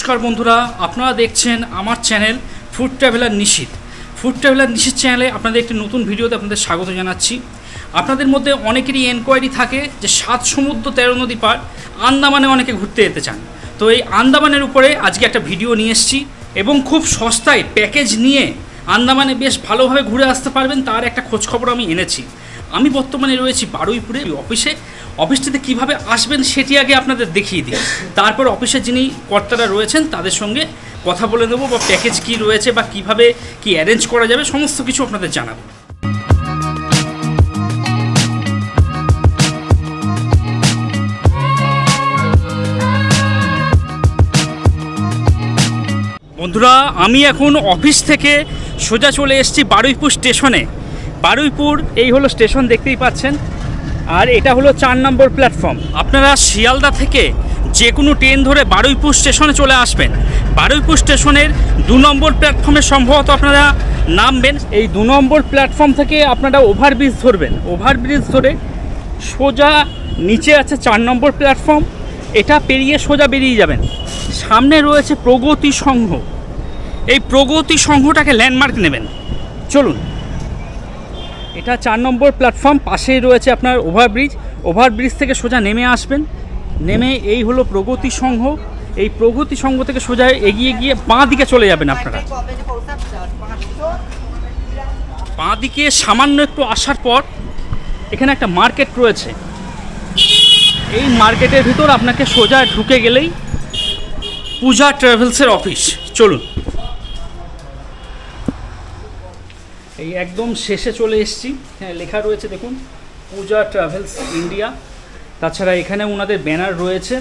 নমস্কার বন্ধুরা, আপনারা দেখছেন আমার channel food traveller Nishit. Food traveller Nishit চ্যানেলে আপনাদের একটি নতুন ভিডিওতে আপনাদের স্বাগত জানাচ্ছি। আপনাদের মধ্যে অনেকেরই এনকোয়ারি থাকে যে 7 সমুদ্র 13 নদী পার আন্দামানে অনেকে ঘুরতে যেতে চান। তো এই আন্দামানের উপরে আজকে একটা ভিডিও নিয়ে এসেছি এবং খুব সস্তায় প্যাকেজ নিয়ে আন্দামানে বেশ ভালোভাবে ঘুরে আসতে পারবেন তার একটা খোঁজখবর আমি এনেছি। আমি বর্তমানে রয়েছি বারুইপুরে অফিসটিতে কিভাবে আসবেন সেটি আগে আপনাদের দেখিয়ে দিই, তারপর অফিসে যিনি কর্তারা রয়েছেন তাদের সঙ্গে কথা বলে নেবো বা প্যাকেজ কী রয়েছে বা কিভাবে কি অ্যারেঞ্জ করা যাবে সমস্ত কিছু আপনাদের জানাবো। বন্ধুরা, আমি এখন অফিস থেকে সোজা চলে এসেছি বারুইপুর স্টেশনে। বারুইপুর এই হলো স্টেশন, দেখতেই পাচ্ছেন, আর এটা হলো 4 নম্বর প্ল্যাটফর্ম। আপনারা শিয়ালদা থেকে যে কোনো ট্রেন ধরে বারুইপুর স্টেশনে চলে আসবেন। বারুইপুর স্টেশনের 2 নম্বর প্ল্যাটফর্মে সম্ভবত আপনারা নামবেন। এই 2 নম্বর প্ল্যাটফর্ম থেকে আপনারা ওভারব্রিজ ধরবেন। ওভারব্রিজ ধরে সোজা নিচে আছে 4 নম্বর প্ল্যাটফর্ম, এটা পেরিয়ে সোজা বেরিয়ে যাবেন। সামনে রয়েছে প্রগতি সংঘ, এই প্রগতি সংঘটাকে ল্যান্ডমার্ক নেবেন। চলুন, এটা 4 নম্বর প্ল্যাটফর্ম, পাশেই রয়েছে আপনার ওভারব্রিজ। ওভারব্রিজ থেকে সোজা নেমে আসবেন। নেমে এই হলো প্রগতি সংঘ। এই প্রগতি সংঘ থেকে সোজা এগিয়ে গিয়ে বাঁ দিকে চলে যাবেন। আপনারা বাঁ দিকে সামান্য একটু আসার পর এখানে একটা মার্কেট রয়েছে। এই মার্কেটের ভিতর আপনাকে সোজা ঢুকে গেলেই পূজা ট্রাভেলসের অফিস। চলুন, এই একদম শেষে চলে এসেছি। হ্যাঁ, লেখা রয়েছে দেখুন পূজা ট্রাভেলস ইন্ডিয়া। তাছাড়া এখানে ওনাদের ব্যানার রয়েছে,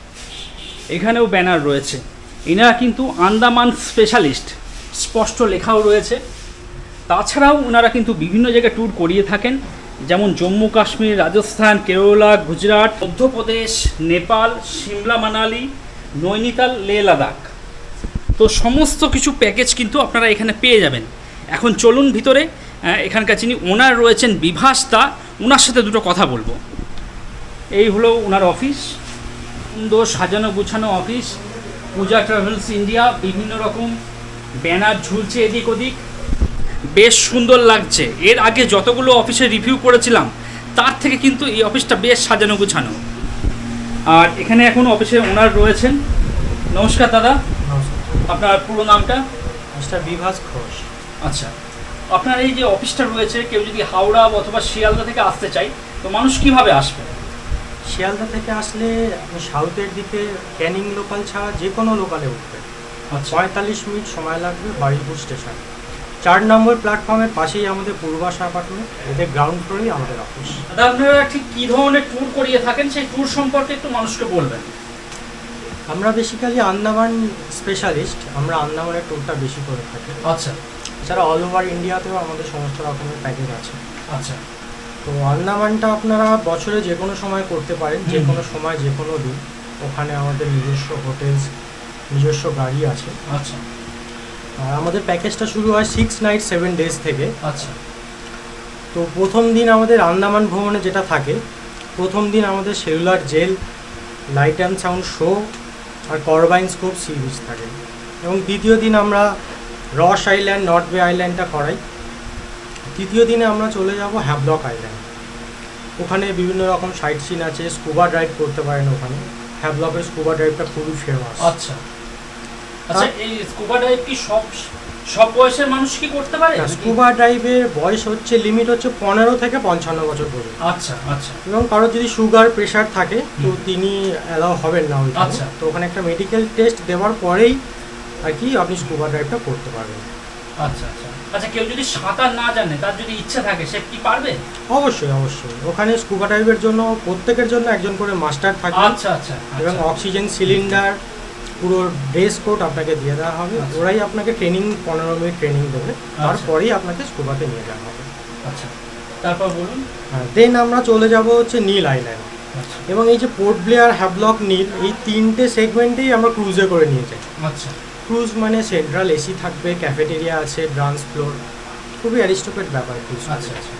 এখানেও ব্যানার রয়েছে। এনারা কিন্তু আন্দামান স্পেশালিস্ট, স্পষ্ট লেখাও রয়েছে। তাছাড়াও ওনারা কিন্তু বিভিন্ন জায়গায় ট্যুর করিয়ে থাকেন, যেমন জম্মু কাশ্মীর, রাজস্থান, কেরালা, গুজরাট, মধ্যপ্রদেশ, নেপাল, সিমলা, মানালি, নৈনিতাল, লে লাদাখ। তো সমস্ত কিছু প্যাকেজ কিন্তু আপনারা এখানে পেয়ে যাবেন। এখন চলুন ভিতরে, এখানকার যিনি ওনার রয়েছেন বিভাস দা, ওনার সাথে দুটো কথা বলবো। এই হলো ওনার অফিস, সুন্দর সাজানো গুছানো অফিস। পূজা ট্রাভেলস ইন্ডিয়া, বিভিন্ন রকম ব্যানার ঝুলছে এদিক ওদিক, বেশ সুন্দর লাগছে। এর আগে যতগুলো অফিসে রিভিউ করেছিলাম তার থেকে কিন্তু এই অফিসটা বেশ সাজানো গুছানো। আর এখানে এখন অফিসে ওনার রয়েছেন। নমস্কার দাদা, আপনার পুরো নামটা? মিস্টার বিভাস ঘোষ। আচ্ছা, আপনার এই যে অফিসটা রয়েছে, কেউ যদি হাওড়া অথবা শিয়ালদা থেকে আসতে চাই তো মানুষ কিভাবে আসবে? শিয়ালদা থেকে আসলে আপনি সাউথের দিকে ক্যানিং লোকাল ছাড়া যে কোনো লোকালে উঠবে। 45 মিনিট সময় লাগবে বারুইপুর স্টেশন। 4 নম্বর প্ল্যাটফর্মের পাশেই আমাদের পূর্বাশা অ্যাপার্টমেন্ট, এদের গ্রাউন্ড ফ্লোরেই আমাদের অফিস। দাদা, আপনারা ঠিক কী ধরনের ট্যুর করিয়ে থাকেন সেই ট্যুর সম্পর্কে একটু মানুষকে বলবেন। আমরা বেসিক্যালি আন্দামান স্পেশালিস্ট, আমরা আন্দামানের ট্যুরটা বেশি করে থাকি। আচ্ছা, এছাড়া অল ওভার ইন্ডিয়াতেও আমাদের সমস্ত রকমের প্যাকেজ আছে। আচ্ছা, তো আন্দামানটা আপনারা বছরে যে কোনো সময় করতে পারেন, যে কোনো সময় যে কোনো দিন। ওখানে আমাদের নিজস্ব হোটেলস, নিজস্ব গাড়ি আছে। আচ্ছা, আর আমাদের প্যাকেজটা শুরু হয় 6 নাইট 7 ডেজ থেকে। আচ্ছা। তো প্রথম দিন আমাদের আন্দামান ভ্রমণে যেটা থাকে, প্রথম দিন আমাদের cellular jail, light and sound show আর করবাইন স্কোপ সি বিচ থাকে। এবং দ্বিতীয় দিন আমরা রস আইল্যান্ড, নর্থ বে আইল্যান্ডটা করাই। তৃতীয় দিনে আমরা চলে যাব হ্যাভলক আইল্যান্ড। ওখানে বিভিন্ন রকম সাইট সিন আছে, স্কুবা ড্রাইভ করতে পারেন ওখানে। হ্যাভলকের স্কুবা ড্রাইভটা খুবই ফেমাস। আচ্ছা, আচ্ছা। এই স্কুবা ড্রাইভ কি সব বয়সের মানুষ কি করতে পারে? স্কুবা ড্রাইভের বয়স হচ্ছে, লিমিট হচ্ছে 15 থেকে 55 বছর পর্যন্ত। আচ্ছা, আচ্ছা। এবং কারোর যদি সুগার প্রেশার থাকে তো তিনি অ্যালাউ হবেন না ওইখানে। আচ্ছা। তো ওখানে একটা মেডিকেল টেস্ট দেওয়ার পরেই আর কি আপনি স্কুবা ড্রাইভটা করতে পারবেন। আচ্ছা, আচ্ছা। আচ্ছা, কেউ যদি সাঁতার না জানে, তার যদি ইচ্ছা থাকে, সে কি পারবে? অবশ্যই, অবশ্যই। ওখানে স্কুবা ড্রাইভের জন্য প্রত্যেকের জন্য একজন করে মাস্টার থাকে। আচ্ছা, আচ্ছা। এবং অক্সিজেন সিলিন্ডার, পুরো ড্রেস কোড আপনাকে দিয়ে দেওয়া হবে। ওরাই আপনাকে ট্রেনিং, 15 মিনিট ট্রেনিং দেবে, তারপরেই আপনাকে স্কুবাতে নিয়ে যাওয়া হবে। আচ্ছা, তারপর বলুন। হ্যাঁ, দেন আমরা চলে যাব হচ্ছে নীল আইল্যান্ড। এবং এই যে পোর্ট ব্লেয়ার, হ্যাভলক, নীল, এই 3টে সেগমেন্টেই আমরা ক্রুজে করে নিয়ে যাই। আচ্ছা। ক্রুজ মানে সেন্ট্রাল এসি থাকবে, ক্যাফেটেরিয়া আছে, ডান্স ফ্লোর, খুবই অ্যারিস্টোক্রেট ব্যাপার ক্রুজ। আচ্ছা, আচ্ছা।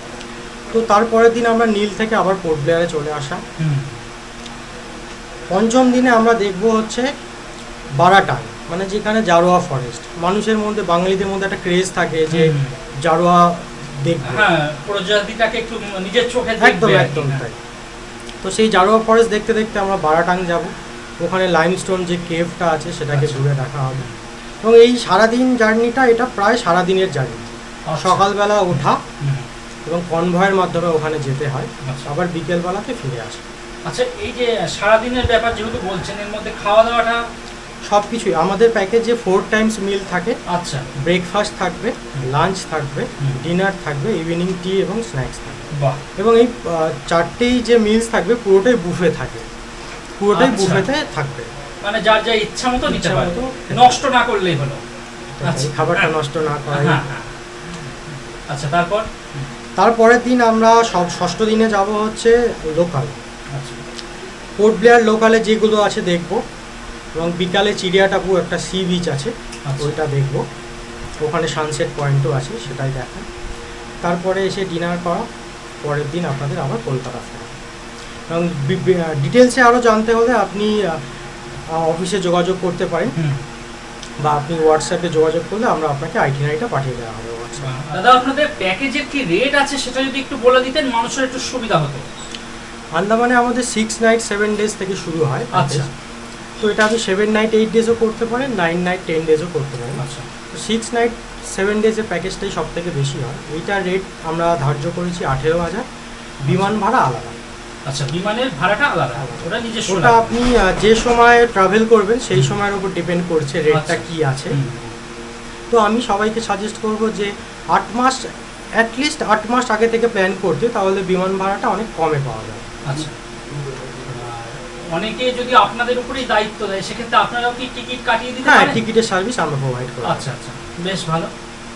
তো তারপরের দিন আমরা নীল থেকে আবার পোর্ট ব্লেয়ারে চলে আসা। পঞ্চম দিনে আমরা দেখব হচ্ছে বারাটাং, মানে যেখানে জারোয়া ফরেস্ট, মানুষের মধ্যে বাঙালিদের মধ্যে একটা ক্রেজ থাকে যে জারোয়া দেখবো, হ্যাঁ প্রজাতিটাকে একটু নিজের চোখে একদম একদম তাই। তো সেই জারোয়া ফরেস্ট দেখতে দেখতে আমরা বারাটাং যাব, ওখানে লাইমস্টোন যে কেভটা আছে সেটাকে ঘুরে দেখা হবে। এবং এই সারাদিন জার্নিটা, এটা প্রায় সারাদিনের জার্নি। সকালবেলা ওঠা এবং কনভয়ের মাধ্যমে ওখানে যেতে হয়, আবার বিকেলবেলাতে ফিরে আসে। আচ্ছা এই যে সারাদিনের ব্যাপার যেহেতু বলছেন, এর মধ্যে খাওয়া দাওয়াটা সব কিছুই আমাদের প্যাকেজে 4 টাইমস মিল থাকে। আচ্ছা, ব্রেকফাস্ট থাকবে, লাঞ্চ থাকবে, ডিনার থাকবে, ইভিনিং টি এবং স্ন্যাক্স থাকবে। বাহ। এবং এই 4টেই যে মিলস থাকবে পুরোটাই বুফে থাকে, পুরোটাই বুফেতে থাকবে, মানে যার যা ইচ্ছা মতো নিতে পারে, নষ্ট না করলেই হলো। আচ্ছা, খাবারটা নষ্ট না করাই। আচ্ছা, তারপরের দিন আমরা ষষ্ঠ দিনে যাব হচ্ছে লোকাল। পোর্ট ব্লেয়ার লোকালে যেগুলো আছে দেখবো, এবং বিকালে চিড়িয়াটাপু একটা সি বিচ আছে, ওইটা দেখবো, ওখানে সানসেট পয়েন্টও আছে, সেটাই দেখা। তারপরে এসে ডিনার করা, পরের দিন আপনাদের আবার কলকাতা ফেরা। এবং ডিটেলসে আরও জানতে হলে আপনি অফিসে যোগাযোগ করতে পারেন, বা আপনি হোয়াটসঅ্যাপে যোগাযোগ করলে আমরা আপনাকে আইটিনারিটা পাঠিয়ে দেওয়া হবে হোয়াটসঅ্যাপে। দাদা আপনাদের প্যাকেজের কি রেট আছে সেটা যদি একটু বলে দিতেন মানুষের একটু সুবিধা হতো। আন্দামানে আমাদের 6 নাইট 7 ডেজ থেকে শুরু হয়। আচ্ছা, তো এটা আপনি 7 নাইট 8 ডেজও করতে পারেন, 9 নাইট 10 ডেজও করতে পারেন। আচ্ছা, 6 নাইট 7 ডেজের প্যাকেজটাই সব থেকে বেশি হয়। এইটার রেট আমরা ধার্য করেছি 18,000, বিমান ভাড়া আলাদা। আচ্ছা, বিমানের ভাড়াটা আলাদা, ওটা নিজস্ব। ওটা আপনি যে সময় ট্রাভেল করবেন সেই সময়ের উপর ডিপেন্ড করছে রেটটা কি আছে। তো আমি সবাইকে সাজেস্ট করব যে 8 মাস, অ্যাটলিস্ট 8 মাস আগে থেকে প্ল্যান করতে, তাহলে বিমান ভাড়াটা অনেক কমে পাওয়া যায়। আচ্ছা, অনেকে যদি আপনাদের উপরেই দায়িত্ব দেয় সেক্ষেত্রে আপনারাও কি টিকিট কাটিয়ে দিতে পারেন? হ্যাঁ, টিকিটের সার্ভিস আমরা প্রোভাইড করি। আচ্ছা আচ্ছা, বেশ ভালো।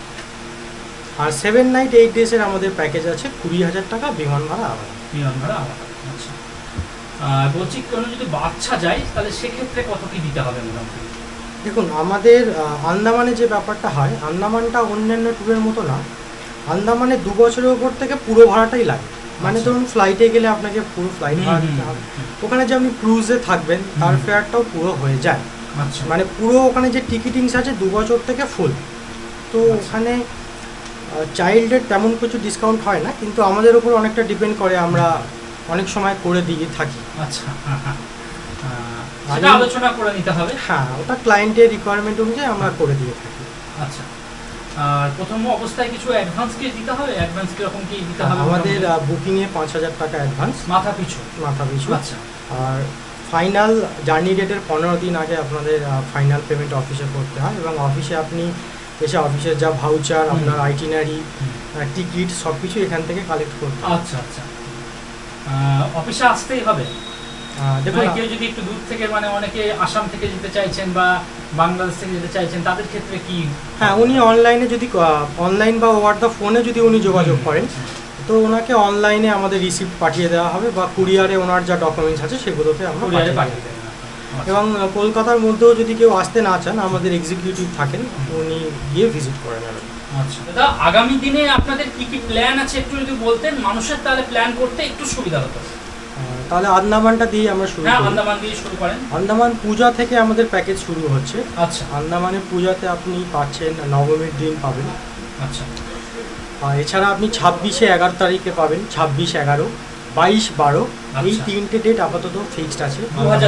আর 7 নাইট 8 ডেজের আমাদের প্যাকেজ আছে 20,000 টাকা, বিমান ভাড়া আলাদা। বিমান ভাড়া আলাদা। আচ্ছা, বলছি কোনো যদি বাচ্চা যায় তাহলে সেক্ষেত্রে কত কি দিতে হবে মোটামুটি? দেখুন, আমাদের আন্দামানে যে ব্যাপারটা হয়, আন্দামানটা অন্যান্য ট্যুরের মতো না। আন্দামানে 2 বছরের উপর থেকে পুরো ভাড়াটাই লাগে। মানে ধরুন ফ্লাইটে গেলে আপনাকে পুরো ফ্লাইট ভাড়া দিতে হবে, ওখানে যে আপনি ক্রুজে থাকবেন তার ফেয়ারটাও পুরো হয়ে যায়। আচ্ছা, মানে পুরো ওখানে যে টিকিটিংস আছে 2 বছর থেকে ফুল। তো ওখানে চাইল্ডের তেমন কিছু ডিসকাউন্ট হয় না, কিন্তু আমাদের উপর অনেকটা ডিপেন্ড করে, আমরা অনেক সময় করে দিয়ে থাকি। আচ্ছা, সেটা আলোচনা করে নিতে হবে। হ্যাঁ, ওটা ক্লায়েন্টের রিকোয়ারমেন্ট অনুযায়ী আমরা করে দিয়ে থাকি। আচ্ছা, আর প্রথম অবস্থায় কিছু অ্যাডভান্স কি দিতে হবে? অ্যাডভান্স কিরকম কি দিতে হবে? আমাদের বুকিংয়ে 5,000 টাকা অ্যাডভান্স মাথা পিছু। আচ্ছা, আর ফাইনাল জার্নি ডেটের 15 দিন আগে আপনাদের ফাইনাল পেমেন্ট অফিসে করতে হয়, এবং অফিসে আপনি এসে অফিসের যা ভাউচার, আপনার আইটিনারি, টিকিট সব কিছু এখান থেকে কালেক্ট করতে হয়। আচ্ছা আচ্ছা, অফিসে আসতেই হবে? দেখুন, কেউ যদি একটু দূর থেকে, মানে অনেকে আসাম থেকে যেতে চাইছেন বা বাংলাদেশ থেকে যেতে চাইছেন, তাদের ক্ষেত্রে কি? হ্যাঁ, উনি অনলাইনে যদি অনলাইন বা ওভার দ্য ফোনে যদি উনি যোগাযোগ করেন, তো ওনাকে অনলাইনে আমাদের রিসিপ্ট পাঠিয়ে দেওয়া হবে, বা কুরিয়ারে ওনার যা ডকুমেন্টস আছে সেগুলোকে আমরা পাঠিয়ে দেব। এবং কলকাতার মধ্যেও যদি কেউ আসতে না চান, আমাদের এক্সিকিউটিভ থাকেন, উনি গিয়ে ভিজিট করে নেবেন। আচ্ছা দাদা, আগামী দিনে আপনাদের কি কি প্ল্যান আছে একটু যদি বলতেন, মানুষের তাহলে প্ল্যান করতে একটু সুবিধা হতো। তাহলে আন্দামানটা দিয়ে আমরা শুরু করি। আন্দামান দিয়ে শুরু করেন। আন্দামান পূজা থেকে আমাদের প্যাকেজ শুরু হচ্ছে। আচ্ছা, আন্দামানের পূজাতে আপনি পাচ্ছেন নবমীর দিন পাবেন। আচ্ছা, এছাড়া আপনি 26শে 11 তারিখে পাবেন, 26, 11, 22, 12, এই 3টে ডেট আপাতত ফিক্সড আছে।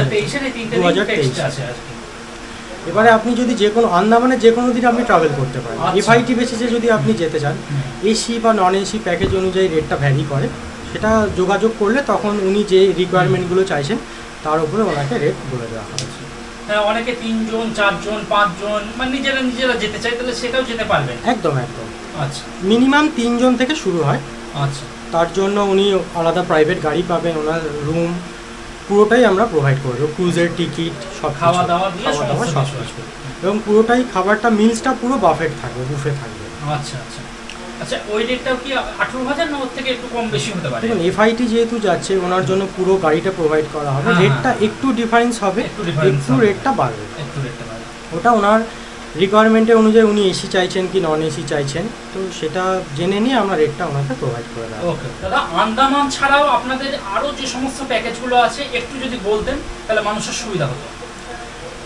2023 আছে। এবারে আপনি যদি যে কোনো আন্দামানে যে কোনো দিন আপনি ট্রাভেল করতে পারেন। এফআইটি বেসিসে যদি আপনি যেতে চান, এসি বা নন এসি প্যাকেজ অনুযায়ী রেটটা ভ্যারি করে, সেটা যোগাযোগ করলে তখন উনি যে রিকোয়ারমেন্টগুলো চাইছেন তার উপরে ওনাকে রেট বলে দেওয়া হবে। হ্যাঁ, অনেকে 3 জন 4 জন 5 জন মানে নিজেরা যেতে চায়, তাহলে সেটাও যেতে পারবেন। একদম একদম। আচ্ছা, মিনিমাম 3 জন থেকে শুরু হয়। আচ্ছা, তার জন্য উনি আলাদা প্রাইভেট গাড়ি পাবেন, ওনার রুম পুরোটাই আমরা প্রোভাইড করে দেবো, ক্রুজের টিকিট সব, খাওয়া দাওয়া সব কিছু, এবং পুরোটাই খাবারটা মিলসটা পুরো বাফেট থাকবে, বুফে থাকবে। আচ্ছা আচ্ছা আচ্ছা, ওই রেটটাও কি 18,000 না ওর থেকে একটু কম বেশি হতে পারে? দেখুন, এফআইটি যেহেতু যাচ্ছে, ওনার জন্য পুরো গাড়িটা প্রোভাইড করা হবে, রেটটা একটু ডিফারেন্স হবে, একটু রেটটা বাড়বে। ওটা ওনার রিকোয়ারমেন্টের অনুযায়ী উনি এসি চাইছেন কি নন এসি চাইছেন, তো সেটা জেনে নিয়ে আমরা রেটটা ওনাকে প্রোভাইড করে দেবো। ওকে দাদা, আন্দামান ছাড়াও আপনাদের আরও যে সমস্ত প্যাকেজগুলো আছে একটু যদি বলতেন তাহলে মানুষের সুবিধা হতো।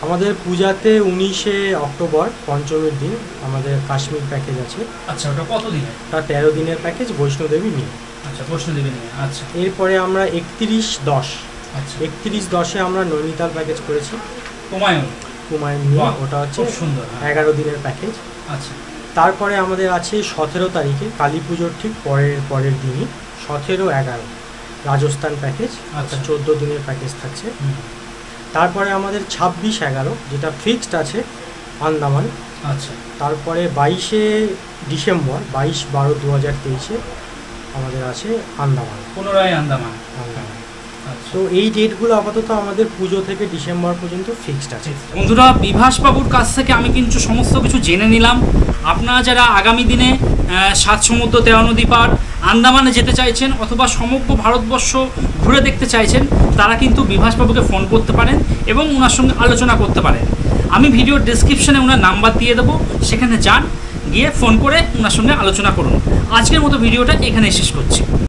আমাদের পূজাতে 19শে অক্টোবর পঞ্চমীর দিন আমাদের কাশ্মীর প্যাকেজ আছে। আচ্ছা, ওটা কত দিনে? ওটা 13 দিনের প্যাকেজ বৈষ্ণোদেবী নিয়ে। আচ্ছা, বৈষ্ণোদেবী নিয়ে। আচ্ছা, এরপরে আমরা 31/10 আচ্ছা 31/10-এ আমরা নৈনিতাল প্যাকেজ করেছি কুমায়ুন নিয়ে, ওটা হচ্ছে খুব সুন্দর। 11 দিনের প্যাকেজ। আচ্ছা, তারপরে আমাদের আছে 17 তারিখে কালী পুজোর ঠিক পরের দিনই 17-11 রাজস্থান প্যাকেজ, আচ্ছা 14 দিনের প্যাকেজ থাকছে। তারপরে আমাদের 26-11 যেটা ফিক্সড আছে আন্দামান। আচ্ছা, তারপরে 22শে ডিসেম্বর 22-12-2023-এ আমাদের আছে আন্দামান, পুনরায় আন্দামান। তো এই ডেটগুলো আপাতত আমাদের পুজো থেকে ডিসেম্বর পর্যন্ত ফিক্সড আছে। বন্ধুরা, বিভাসবাবুর কাছ থেকে আমি কিন্তু সমস্ত কিছু জেনে নিলাম। আপনারা যারা আগামী দিনে 7 সমুদ্র 13 নদী পার আন্দামানে যেতে চাইছেন অথবা সমগ্র ভারতবর্ষ ঘুরে দেখতে চাইছেন, তারা কিন্তু বিভাসবাবুকে ফোন করতে পারেন এবং ওনার সঙ্গে আলোচনা করতে পারেন। আমি ভিডিওর ডেসক্রিপশনে ওনার নাম্বার দিয়ে দেবো, সেখানে যান, গিয়ে ফোন করে ওনার সঙ্গে আলোচনা করুন। আজকের মতো ভিডিওটা এখানে শেষ করছি।